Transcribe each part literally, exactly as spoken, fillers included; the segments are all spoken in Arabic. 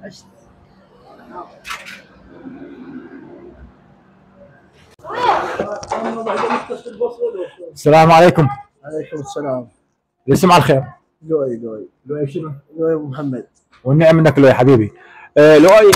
السلام عليكم. عليكم السلام. الاسم على الخير. لؤي لؤي لؤي شنو؟ لؤي ابو محمد. والنعم منك لؤي حبيبي. آه لؤي،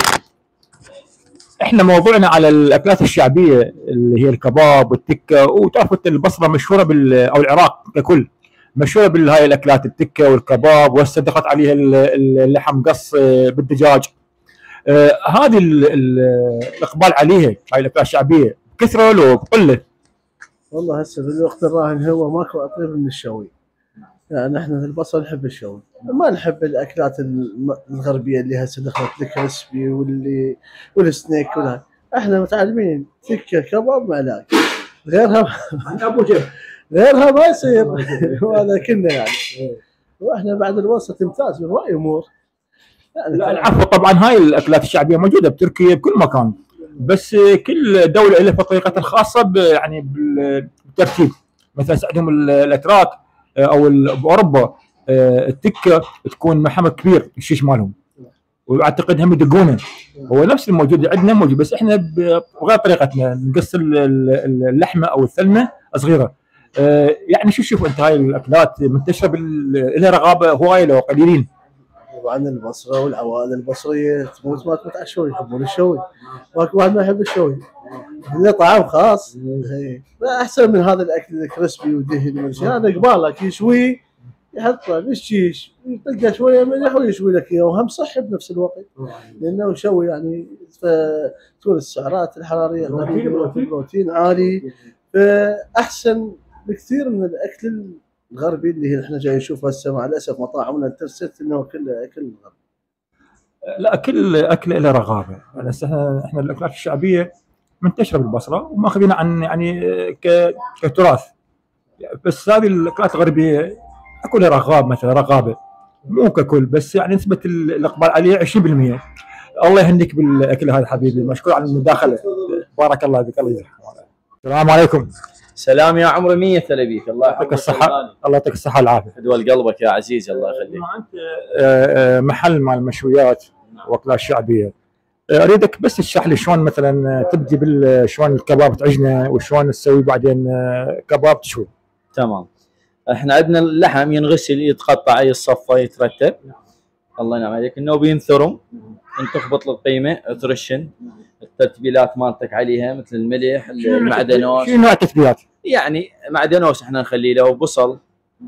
احنا موضوعنا على الاكلات الشعبيه اللي هي الكباب والتكه، وتعرفوا البصره مشهوره بال او العراق ككل مشهوره بهاي الاكلات، التكه والكباب، وهسه دخلت عليها اللحم قص بالدجاج. آه هذه الاقبال عليها، هاي الاكلات الشعبيه كثره لو بقله؟ والله هسه في الوقت الراهن هو ماكو اطيب من الشوي. يعني احنا في البصره نحب الشوي، ما نحب الاكلات الغربيه اللي هسه دخلت الكريسبي واللي والسنيك ولا. احنا متعلمين تكه كباب معلاك، غيرها ابو جهل غيرها ما يصير. وهذا كنا يعني. واحنا بعد الوسط تمتاز من راي امور. يعني لا العفو، طبعا هاي الاكلات الشعبيه موجوده بتركيا بكل مكان، بس كل دوله لها طريقتها الخاصه يعني بالترتيب. مثلا عندهم الاتراك او باوروبا التكه تكون محمد كبير الشيش مالهم، واعتقد هم يدقونه. هو نفس الموجود عندنا موجود، بس احنا بغير طريقتنا نقص اللحمه او الثلمه صغيره. يعني شو تشوف انت هاي الاكلات منتشره لها رغابه هوايه لو قليلين؟ طبعا البصره والعوائل البصريه تموت ما تموت على الشوي، يحبون الشوي، ماكو واحد ما يحب الشوي، له طعام خاص. احسن من هذا الاكل الكريسبي ودهن والشيء هذا قبالك يشوي يحطه بالشيش يطقه شويه ملح ويشوي لك اياه، وهم صحي بنفس الوقت لانه يشوي يعني تكون السعرات الحراريه قليله، البروتين عالي، فاحسن بكثير من الاكل الغربي اللي احنا جاي نشوفه هسه. مع الاسف مطاعمنا ترست انه كله اكل غربي. لا كل اكل له رغابه، هسه احنا احنا الاكلات الشعبيه منتشره بالبصره وماخذينها عن يعني كتراث، بس هذه الاكلات الغربيه اكو لها رغاب، مثلا رغابه مو ككل، بس يعني نسبه الاقبال عليه عشرين بالمئة. الله يهنيك بالاكل هذا حبيبي، مشكور على المداخله، بارك الله بك. الله يجزاك. السلام عليكم. سلام يا عمري، مية هلا بيك. الله يعطيك الصحة. الله يعطيك الصحة والعافية. دول قلبك يا عزيزي، الله يخليك. أنت محل مال مشويات واكلات شعبية، اريدك بس تشرح لي شلون مثلا تبدي بالشلون الكباب تعجنه وشلون تسوي بعدين كباب تشوي. تمام. احنا عندنا اللحم ينغسل يتقطع يتصفى يترتب. الله ينعم عليك. انه بينثرم، انت تخبط القيمة ترشن التتبيلات مالتك عليها مثل الملح المعدنوس. شنو نوع التتبيلات؟ يعني معدنوس احنا نخلي له بصل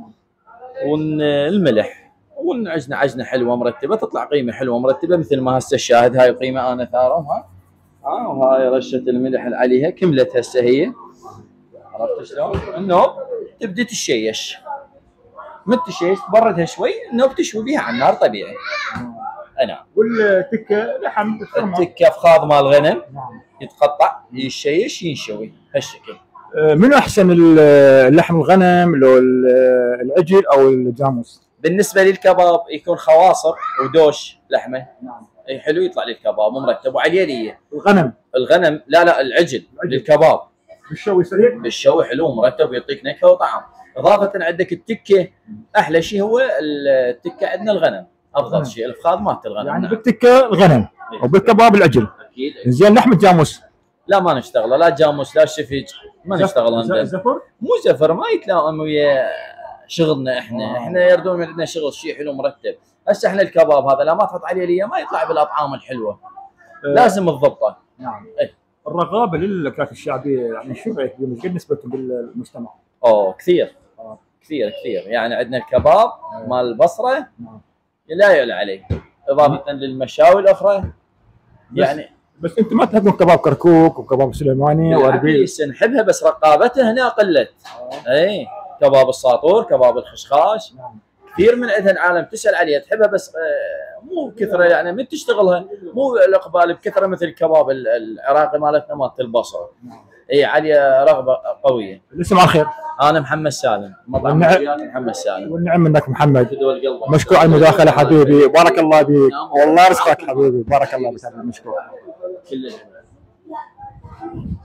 والملح، ونعجنه عجنه حلوه مرتبه تطلع قيمه حلوه مرتبه مثل ما هسه الشاهد. هاي قيمه انا ثارمها، ها وهاي رشه الملح اللي عليها كملت هسه هي. عرفت شلون؟ انه تبدي تشيش، مت تشيش تبردها شوي انه بتشوي بيها على النار طبيعي. نعم. والتكه لحم التكه فخاذ مال غنم يتقطع يشيش ينشوي هالشكل. منو احسن اللحم الغنم لو العجل او الجاموس؟ بالنسبه للكباب يكون خواصر ودوش لحمه. نعم. اي حلو يطلع لي الكباب ومرتب وعليه ليه. الغنم الغنم لا لا العجل, العجل. للكباب بالشوي سريع، بالشوي حلو مرتب ويعطيك نكهه وطعم. اضافه عندك التكه، احلى شيء هو التكه عندنا الغنم افضل شيء، الفخاد مالت الغنم. يعني نعم. بالتكه الغنم إيه. وبالكباب العجل. اكيد. زين لحم الجاموس لا ما نشتغله، لا جاموس لا شفج ما نشتغله. زفر؟ مو زفر، ما يتلائم ويا شغلنا احنا. آه. احنا يردون عندنا شغل شيء حلو مرتب. هسه احنا الكباب هذا لا ما تحط عليه ليه ما يطلع بالاطعام الحلوه. آه. لازم تضبطه. نعم. ايه. الرغابه للاكلات الشعبيه يعني شو رايك قد نسبتهم بالمجتمع؟ اوه كثير. آه. كثير كثير، يعني عندنا الكباب آه. مال البصره آه. لا يعلى عليه، اضافه للمشاوي الاخرى. يعني بس انت ما تحبون كباب كركوك وكباب سليماني واربيل؟ نحبها بس رقابتها هنا قلت. آه. اي كباب الساطور، كباب الخشخاش. نعم. كثير من عندها العالم تسال عليها تحبها بس مو كثره، يعني من تشتغلها مو الاقبال بكثره مثل الكباب العراقي مالتنا مالت البصره. نعم. اي عليه رغبه قويه. الاسم على الخير. انا محمد سالم، مطعم مشويات محمد سالم. والنعم منك محمد، مشكور على المداخله حبيبي، بارك الله بك. والله يرزقك حبيبي، بارك الله بك. مشكور.